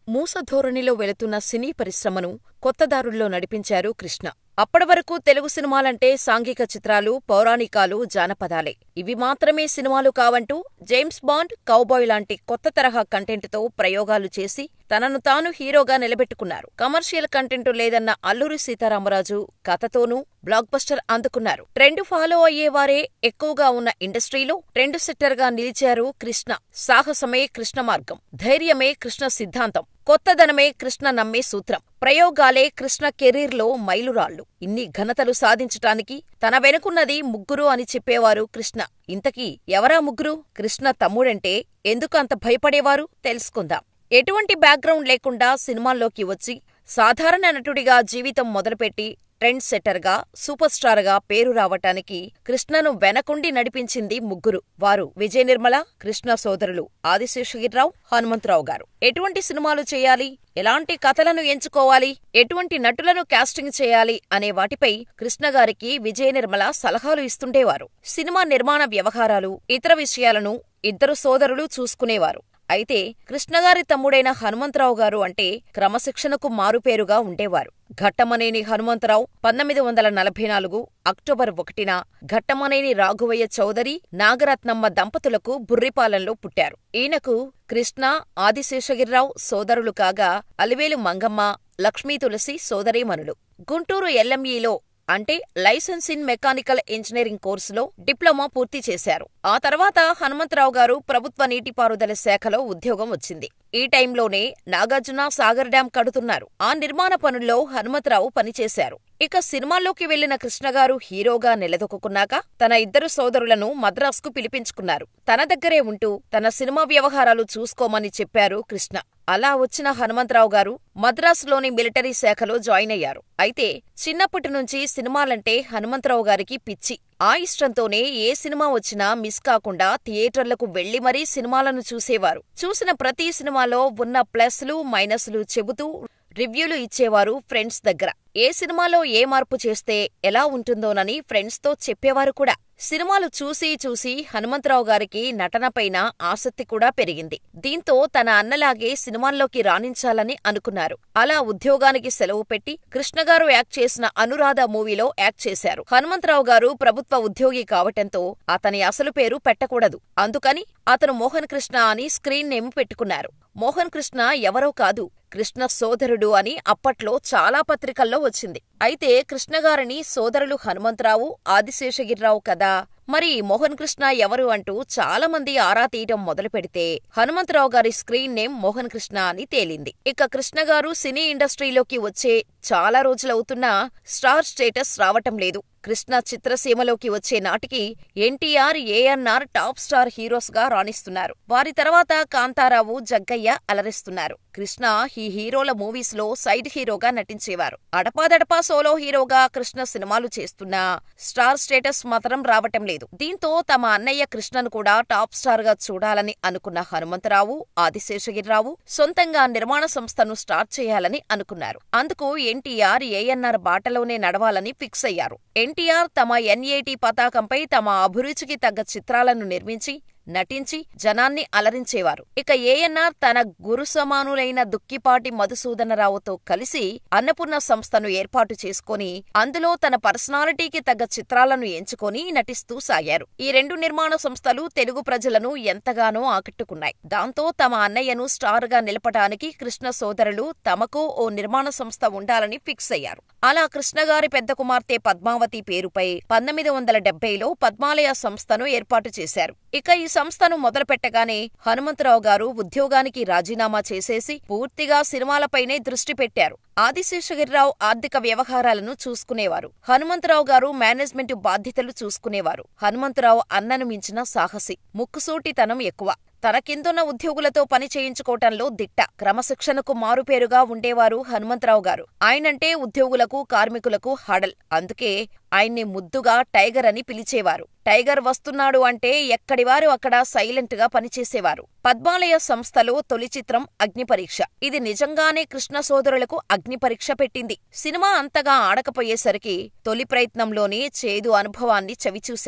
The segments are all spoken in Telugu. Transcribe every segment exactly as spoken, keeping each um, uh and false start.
మూస ధోరణిలో వెళుతున్న సినీ పరిశ్రమను కొత్తదారుల్లో నడిపించారు కృష్ణ. అప్పటివరకు తెలుగు సినిమాలంటే సాంఘిక చిత్రాలు, పౌరాణికాలు, జానపదాలే. ఇవి మాత్రమే సినిమాలు కావంటూ జేమ్స్ బాండ్, కౌబాయ్ లాంటి కొత్త తరహా కంటెంటుతో ప్రయోగాలు చేసి తనను తాను హీరోగా నిలబెట్టుకున్నారు. కమర్షియల్ కంటెంటు లేదన్న అల్లూరి సీతారామరాజు కథతోనూ బ్లాక్ బస్టర్ అందుకున్నారు. ట్రెండ్ ఫాలో అయ్యేవారే ఎక్కువగా ఉన్న ఇండస్ట్రీలో ట్రెండ్ సెట్టర్గా నిలిచారు కృష్ణ. సాహసమే కృష్ణ మార్గం, ధైర్యమే కృష్ణ సిద్ధాంతం, కొత్తదనమే కృష్ణ నమ్మే సూత్రం, ప్రయోగాలే కృష్ణ కెరీర్లో మైలురాళ్లు. ఇన్ని ఘనతలు సాధించటానికి తన వెనుకున్నది ముగ్గురు అని చెప్పేవారు కృష్ణ. ఇంతకీ ఎవరా ముగ్గురు? కృష్ణ తమ్ముడంటే ఎందుకు అంత భయపడేవారు? తెలుసుకుందాం. ఎటువంటి బ్యాక్గ్రౌండ్ లేకుండా సినిమాల్లోకి వచ్చి సాధారణ నటుడిగా జీవితం మొదలుపెట్టి ట్రెండ్ సెట్టర్గా, సూపర్ స్టార్గా పేరు రావటానికి కృష్ణను వెనకుండి నడిపించింది ముగ్గురు. వారు విజయ నిర్మల, కృష్ణ సోదరులు ఆదిశేషగిరిరావు, హనుమంతరావు గారు. ఎటువంటి సినిమాలు చేయాలి, ఎలాంటి కథలను ఎంచుకోవాలి, ఎటువంటి నటులను కాస్టింగ్ చేయాలి అనే వాటిపై కృష్ణగారికి విజయ నిర్మల సలహాలు ఇస్తుండేవారు. సినిమా నిర్మాణ వ్యవహారాలు, ఇతర విషయాలను ఇద్దరు సోదరులు చూసుకునేవారు. అయితే కృష్ణగారి తమ్ముడైన హనుమంతరావు గారు అంటే క్రమశిక్షణకు మారుపేరుగా ఉండేవారు. ఘట్టమనేని హనుమంతరావు పంతొమ్మిది వందల నలభై నాలుగు అక్టోబర్ ఒకటిన ఘట్టమనేని రాఘవయ్య చౌదరి, నాగరత్నమ్మ దంపతులకు బుర్రిపాలెంలో పుట్టారు. ఈయనకు కృష్ణ, ఆదిశేషగిరిరావు సోదరులు కాగా అలివేలు మంగమ్మ, లక్ష్మీ తులసి సోదరీమణులు. గుంటూరు ఎల్ఎంఈలో అంటే లైసెన్స్ ఇన్ మెకానికల్ ఇంజనీరింగ్ కోర్సులో డిప్లొమా పూర్తి చేశారు. ఆ తర్వాత హనుమంతరావు గారు ప్రభుత్వ నీటిపారుదల శాఖలో ఉద్యోగం వచ్చింది. ఈ టైంలోనే నాగార్జున సాగర్ డ్యాం కడుతున్నారు. ఆ నిర్మాణ పనుల్లో హనుమంతరావు పనిచేశారు. ఇక సినిమాల్లోకి వెళ్లిన కృష్ణగారు హీరోగా నిలదొక్కున్నాక తన ఇద్దరు సోదరులను మద్రాసుకు పిలిపించుకున్నారు. తన దగ్గరే ఉంటూ తన సినిమా వ్యవహారాలు చూసుకోమని చెప్పారు కృష్ణ. అలా వచ్చిన హనుమంతరావు గారు మద్రాసులోని మిలిటరీ శాఖలో జాయిన్ అయ్యారు. అయితే చిన్నప్పటి నుంచి సినిమాలంటే హనుమంతరావు గారికి పిచ్చి. ఆ ఇష్టంతోనే ఏ సినిమా వచ్చినా మిస్ కాకుండా థియేటర్లకు వెళ్లి మరీ సినిమాలను చూసేవారు. చూసిన ప్రతి సినిమాలో ఉన్న ప్లస్లు, మైనస్లు చెబుతూ రివ్యూలు ఇచ్చేవారు ఫ్రెండ్స్ దగ్గర. ఏ సినిమాలో ఏ మార్పు చేస్తే ఎలా ఉంటుందోనని ఫ్రెండ్స్తో చెప్పేవారు కూడా. సినిమాలు చూసి చూసి హనుమంతరావు గారికి నటనపైన ఆసక్తి కూడా పెరిగింది. దీంతో తన అన్నలాగే సినిమాల్లోకి రాణించాలని అనుకున్నారు. అలా ఉద్యోగానికి సెలవు పెట్టి కృష్ణగారు యాక్ట్ చేసిన అనురాధ మూవీలో యాక్ట్ చేశారు. హనుమంతరావు గారు ప్రభుత్వ ఉద్యోగి కావటంతో అతని అసలు పేరు పెట్టకూడదు. అందుకని అతను మోహన్ కృష్ణ అని స్క్రీన్ నేమ్ పెట్టుకున్నారు. మోహన్ కృష్ణ ఎవరో కాదు, కృష్ణ సోదరుడు అని అప్పట్లో చాలా పత్రికల్లో వచ్చింది. అయితే కృష్ణగారిని సోదరులు హనుమంతరావు, ఆదిశేషగిరిరావు కదా, మరి మోహన్ కృష్ణ ఎవరు అంటూ చాలా మంది ఆరా తీయటం మొదలుపెడితే హనుమంతరావు గారి స్క్రీన్ నేమ్ మోహన్ కృష్ణ అని తేలింది. ఇక కృష్ణగారు సినీ ఇండస్ట్రీలోకి వచ్చే చాలా రోజులవుతున్నా స్టార్ స్టేటస్ రావటం లేదు. కృష్ణ చిత్రసీమలోకి వచ్చే నాటికి NTR, ANR top star heroes గా రాణిస్తున్నారు. వారి తర్వాత కాంతారావు, జగ్గయ్య అలరిస్తున్నారు. కృష్ణ ఈ హీరోల మూవీస్ లో సైడ్ హీరోగా నటించేవారు. అడపాదడపా సోలో హీరోగా కృష్ణ సినిమాలు చేస్తున్నా స్టార్ స్టేటస్ మాత్రం రావటం లేదు. దీంతో తమ అన్నయ్య కృష్ణను కూడా టాప్ స్టార్ గా చూడాలని అనుకున్న హనుమంతరావు, ఆదిశేషగిరిరావు సొంతంగా నిర్మాణ సంస్థను స్టార్ట్ చేయాలని అనుకున్నారు. అందుకు ఎన్టీఆర్, ఏఎన్ఆర్ బాటలోనే నడవాలని ఫిక్స్ అయ్యారు. ఎన్టీఆర్ తమ ఎన్ఏటీ పతాకంపై తమ అభిరుచికి తగ్గ చిత్రాలను నిర్మించి నటించి జనాన్ని అలరించేవారు. ఇక ఏఎన్ఆర్ తన గురు సమానులైన దుక్కిపాటి మధుసూదనరావుతో కలిసి అన్నపూర్ణ సంస్థను ఏర్పాటు చేసుకుని అందులో తన పర్సనాలిటీకి తగ్గ చిత్రాలను ఎంచుకొని నటిస్తూ సాగారు. ఈ రెండు నిర్మాణ సంస్థలు తెలుగు ప్రజలను ఎంతగానో ఆకట్టుకున్నాయి. దాంతో తమ అన్నయ్యను స్టార్ గా నిలపటానికి కృష్ణ సోదరులు తమకు ఓ నిర్మాణ సంస్థ ఉండాలని ఫిక్స్ అయ్యారు. అలా కృష్ణగారి పెద్ద కుమార్తె పద్మావతి పేరుపై పంతొమ్మిది వందల డెబ్బైలో పద్మాలయ సంస్థను ఏర్పాటు చేశారు. ఇక ఈ సంస్థను మొదలుపెట్టగానే హనుమంతరావు గారు ఉద్యోగానికి రాజీనామా చేసేసి పూర్తిగా సినిమాలపైనే దృష్టి పెట్టారు. ఆదిశేషగిరిరావు ఆర్థిక వ్యవహారాలను చూసుకునేవారు. హనుమంతరావు గారు మేనేజ్మెంట్ బాధ్యతలు చూసుకునేవారు. హనుమంతరావు అన్నను మించిన సాహసి, ముక్కుసూటితనం ఎక్కువ. తన కిందున్న ఉద్యోగులతో పని చేయించుకోవటంలో దిట్ట, క్రమశిక్షణకు మారుపేరుగా ఉండేవారు హనుమంతరావు గారు. ఆయనంటే ఉద్యోగులకు, కార్మికులకు హడల్. అందుకే ఆయన్ని ముద్దుగా టైగర్ అని పిలిచేవారు. టైగర్ వస్తున్నాడు అంటే ఎక్కడివారు అక్కడ సైలెంట్ గా పనిచేసేవారు. పద్మాలయ సంస్థలో తొలి చిత్రం అగ్నిపరీక్ష. ఇది నిజంగానే కృష్ణ సోదరులకు అగ్నిపరీక్ష పెట్టింది. సినిమా అంతగా ఆడకపోయేసరికి తొలి ప్రయత్నంలోనే చేదు అనుభవాన్ని చవిచూశారు.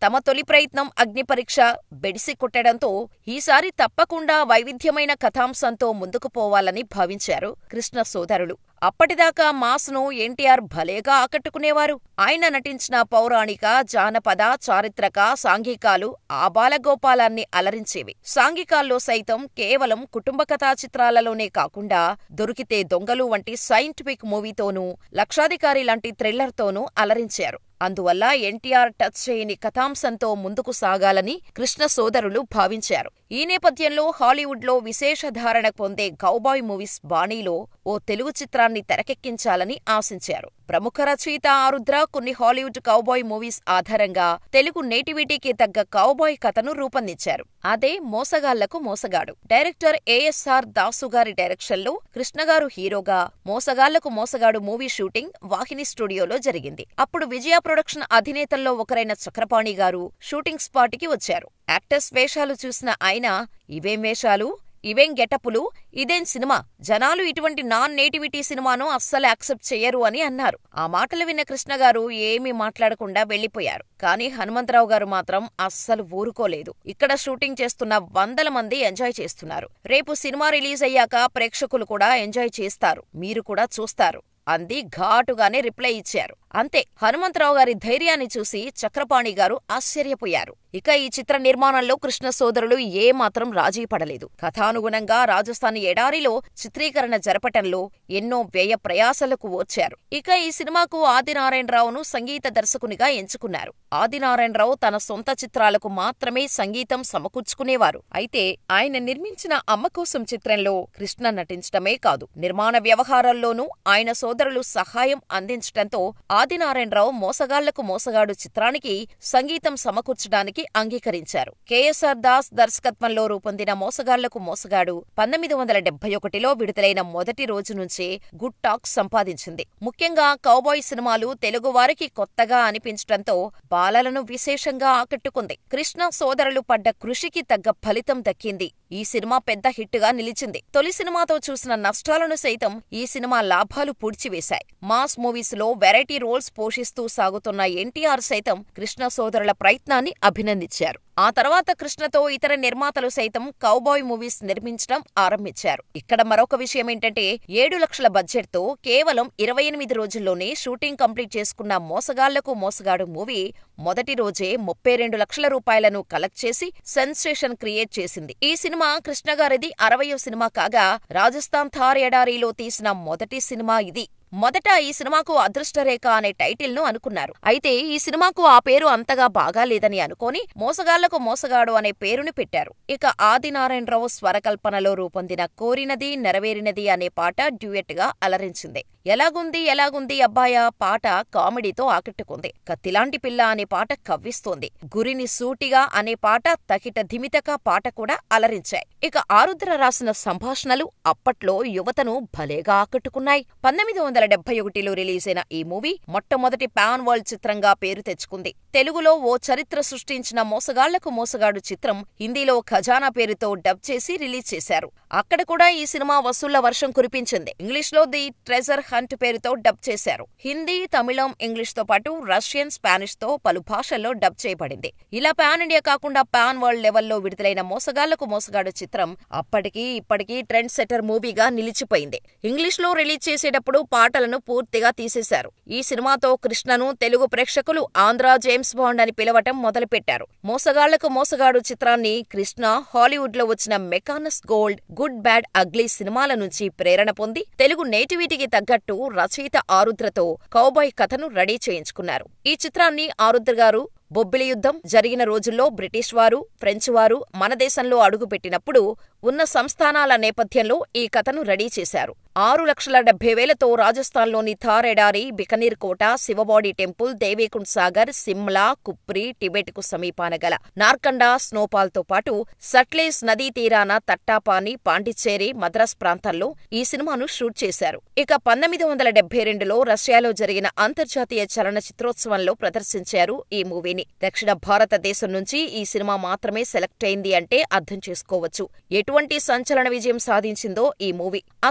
తమ తొలి ప్రయత్నం అగ్నిపరీక్ష బెడిసి కొట్టడంతో ఈసారి తప్పకుండా వైవిధ్యమైన కథాంశంతో ముందుకు పోవాలని భావించారు కృష్ణ సోదరులు. అప్పటిదాకా మాస్ను ఎన్టీఆర్ భలేగా ఆకట్టుకునేవారు. ఆయన నటించిన పౌరాణిక, జానపద, చారిత్రక, సాంఘికాలు ఆబాలగోపాలాన్ని అలరించేవి. సాంఘికాల్లో సైతం కేవలం కుటుంబ కథా చిత్రాలలోనే కాకుండా దొరికితే దొంగలు వంటి సైంటిఫిక్ మూవీతోనూ, లక్షాధికారి లాంటి థ్రిల్లర్తోనూ అలరించారు. అందువల్ల ఎన్టీఆర్ టచ్ చేయని కథాంశంతో ముందుకు సాగాలని కృష్ణ సోదరులు భావించారు. ఈ నేపథ్యంలో హాలీవుడ్లో విశేషధారణ పొందే కౌబాయ్ మూవీస్ బాణీలో ఓ తెలుగు చిత్రాన్ని తెరకెక్కించాలని ఆశించారు. ప్రముఖ రచయిత ఆరుద్ర కొన్ని హాలీవుడ్ కౌబాయ్ మూవీస్ ఆధారంగా తెలుగు నేటివిటీకి తగ్గ కౌబాయ్ కథను రూపొందించారు. అదే మోసగాళ్లకు మోసగాడు. డైరెక్టర్ ఏఎస్ఆర్ దాసుగారి డైరెక్షన్లో కృష్ణగారు హీరోగా మోసగాళ్లకు మోసగాడు మూవీ షూటింగ్ వాహిని స్టూడియోలో జరిగింది. అప్పుడు విజయ ప్రొడక్షన్ అధినేతల్లో ఒకరైన చక్రపాణి గారు షూటింగ్ స్పాట్కి వచ్చారు. యాక్టర్స్ వేషాలు చూసిన ఆయన, ఇవేం వేషాలు, ఇవేం గెటప్పులు, ఇదేం సినిమా, జనాలు ఇటువంటి నాన్ నేటివిటీ సినిమాను అస్సలు యాక్సెప్ట్ చెయ్యరు అని అన్నారు. ఆ మాటలు విన్న కృష్ణగారు ఏమీ మాట్లాడకుండా వెళ్లిపోయారు. కానీ హనుమంతరావు గారు మాత్రం అస్సలు ఊరుకోలేదు. ఇక్కడ షూటింగ్ చేస్తున్న వందల మంది ఎంజాయ్ చేస్తున్నారు. రేపు సినిమా రిలీజ్ అయ్యాక ప్రేక్షకులు కూడా ఎంజాయ్ చేస్తారు, మీరు కూడా చూస్తారు అంది ఘాటుగానే రిప్లై ఇచ్చారు. అంతే. హనుమంతరావు గారి ధైర్యాన్ని చూసి చక్రపాణి గారు ఆశ్చర్యపోయారు. ఇక ఈ చిత్ర నిర్మాణంలో కృష్ణ సోదరులు ఏమాత్రం రాజీ పడలేదు. కథానుగుణంగా రాజస్థాన్ ఎడారిలో చిత్రీకరణ జరపటంలో ఎన్నో వ్యయ ప్రయాసలకు ఓర్చారు. ఇక ఈ సినిమాకు ఆదినారాయణరావును సంగీత దర్శకునిగా ఎంచుకున్నారు. ఆదినారాయణరావు తన సొంత చిత్రాలకు మాత్రమే సంగీతం సమకూర్చుకునేవారు. అయితే ఆయన నిర్మించిన అమ్మ కోసం చిత్రంలో కృష్ణ నటించడమే కాదు, నిర్మాణ వ్యవహారాల్లోనూ ఆయన సోదరులు సహాయం అందించటంతో ఆదినారాయణరావు మోసగాళ్లకు మోసగాడు చిత్రానికి సంగీతం సమకూర్చడానికి అంగీకరించారు. కెఎస్ఆర్ దాస్ దర్శకత్వంలో రూపొందిన మోసగాళ్లకు మోసగాడు పంతొమ్మిది వందల డెబ్బై ఒకటిలో విడుదలైన మొదటి రోజు నుంచే గుడ్ టాక్ సంపాదించింది. ముఖ్యంగా కౌబాయ్ సినిమాలు తెలుగువారికి కొత్తగా అనిపించటంతో బాలలను విశేషంగా ఆకట్టుకుంది. కృష్ణ సోదరులు పడ్డ కృషికి తగ్గ ఫలితం దక్కింది. ఈ సినిమా పెద్ద హిట్టుగా నిలిచింది. తొలి సినిమాతో చూసిన నష్టాలను సైతం ఈ సినిమా లాభాలు పూడ్చివేశాయి. మాస్ మూవీస్ లో వెరైటీ రోల్స్ పోషిస్తూ సాగుతున్న ఎన్టీఆర్ సైతం కృష్ణ సోదరుల ప్రయత్నాన్ని అభినందించారు. ఆ తర్వాత కృష్ణతో ఇతర నిర్మాతలు సైతం కౌబాయ్ మూవీస్ నిర్మించడం ఆరంభించారు. ఇక్కడ మరొక విషయమేంటంటే ఏడు లక్షల బడ్జెట్తో కేవలం ఇరవై ఎనిమిది రోజుల్లోనే షూటింగ్ కంప్లీట్ చేసుకున్న మోసగాళ్లకు మోసగాడు మూవీ మొదటి రోజే ముప్పై రెండు లక్షల రూపాయలను కలెక్ట్ చేసి సెన్సేషన్ క్రియేట్ చేసింది. ఈ సినిమా కృష్ణగారిది అరవయో సినిమా కాగా రాజస్థాన్ థార్ ఎడారిలో తీసిన మొదటి సినిమా ఇది. మొదట ఈ సినిమాకు అదృష్టరేఖ అనే టైటిల్ ను అనుకున్నారు. అయితే ఈ సినిమాకు ఆ పేరు అంతగా బాగాలేదని అనుకోని మోసగాళ్లకు మోసగాడు అనే పేరుని పెట్టారు. ఇక ఆదినారాయణరావు స్వరకల్పనలో రూపొందిన కోరినది నెరవేరినది అనే పాట డ్యూయట్ గా అలరించింది. ఎలాగుంది ఎలాగుంది అబ్బాయా పాట కామెడీతో ఆకట్టుకుంది. కత్తిలాంటి పిల్ల అనే పాట కవ్విస్తోంది. గురిని సూటిగా అనే పాట తకిట ధిమితక పాట కూడా అలరించాయి. ఇక ఆరుద్ర రాసిన సంభాషణలు అప్పట్లో యువతను భలేగా ఆకట్టుకున్నాయి. పంతొమ్మిది వందల డెబ్బై ఒకటిలో రిలీజైన ఈ మూవీ మొట్టమొదటి పాన్ వరల్డ్ చిత్రంగా పేరు తెచ్చుకుంది. తెలుగులో ఓ చరిత్ర సృష్టించిన మోసగాళ్లకు మోసగాడు చిత్రం హిందీలో ఖజానా పేరుతో డబ్ చేసి రిలీజ్ చేశారు. అక్కడ కూడా ఈ సినిమా వసూళ్ల వర్షం కురిపించింది. ఇంగ్లీష్లో ది ట్రెజర్ హంట్ పేరుతో డబ్ చేశారు. హిందీ, తమిళం, ఇంగ్లీష్ తో పాటు రష్యన్, స్పానిష్ తో పలు భాషల్లో డబ్ చేయబడింది. ఇలా పాన్ ఇండియా కాకుండా పాన్ వరల్డ్ లెవెల్లో విడుదలైన మోసగాళ్లకు మోసగాడు చిత్రం అప్పటికీ ఇప్పటికీ ట్రెండ్ సెటర్ మూవీగా నిలిచిపోయింది. ఇంగ్లీష్లో రిలీజ్ చేసేటప్పుడు పాటలను పూర్తిగా తీసేశారు. ఈ సినిమాతో కృష్ణను తెలుగు ప్రేక్షకులు ఆంధ్రా జేమ్స్ బాండ్ అని పిలవటం మొదలుపెట్టారు. మోసగాళ్లకు మోసగాడు చిత్రాన్ని కృష్ణ హాలీవుడ్ లో వచ్చిన Mackenna's gold, good bad ugly సినిమాల నుంచి ప్రేరణ పొంది తెలుగు నేటివిటీకి తగ్గట్టు రచయిత ఆరుద్రతో కౌబాయ్ కథను రెడీ చేయించుకున్నారు. ఈ చిత్రాన్ని ఆరుద్ర గారు బొబ్బిలి యుద్ధం జరిగిన రోజుల్లో బ్రిటిష్ వారు, ఫ్రెంచ్ వారు మన దేశంలో అడుగుపెట్టినప్పుడు ఉన్న సంస్థానాల నేపథ్యంలో ఈ కథను రెడీ చేశారు. ఆరు లక్షల డెబ్బై వేలతో రాజస్థాన్లోని థార్ ఎడారి, బికనీర్ కోట, శివబాడి టెంపుల్, దేవీకుండ్ సాగర్, సిమ్లా, కుప్రి, టిబెట్కు సమీపాన గల నార్కండా స్నోపాల్తో పాటు సట్లెజ్ నదీ తీరాన తట్టాపాని, పాండిచ్చేరి, మద్రాస్ ప్రాంతాల్లో ఈ సినిమాను షూట్ చేశారు. ఇక పంతొమ్మిది వందల డెబ్బై రెండులో రష్యాలో జరిగిన అంతర్జాతీయ చలన చిత్రోత్సవంలో ప్రదర్శించారు ఈ మూవీని. దక్షిణ భారతదేశం నుంచి ఈ సినిమా మాత్రమే సెలెక్ట్ అయింది అంటే అర్థం చేసుకోవచ్చు ఎటువంటి సంచలన విజయం సాధించిందో ఈ మూవీ. అసలు మోస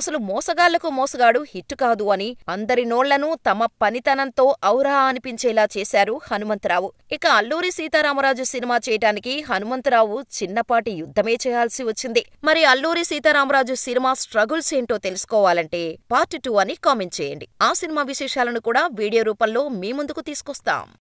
మోసగాళ్లకు మోసగాడు హిట్టు కాదు అని అందరి నోళ్లను తమ పనితనంతో ఔరా అనిపించేలా చేశారు హనుమంతరావు. ఇక అల్లూరి సీతారామరాజు సినిమా చేయటానికి హనుమంతరావు చిన్నపాటి యుద్ధమే చేయాల్సి వచ్చింది. మరి అల్లూరి సీతారామరాజు సినిమా స్ట్రగుల్స్ ఏంటో తెలుసుకోవాలంటే పార్ట్ టూ అని కామెంట్ చేయండి. ఆ సినిమా విశేషాలను కూడా వీడియో రూపంలో మీ ముందుకు తీసుకొస్తాం.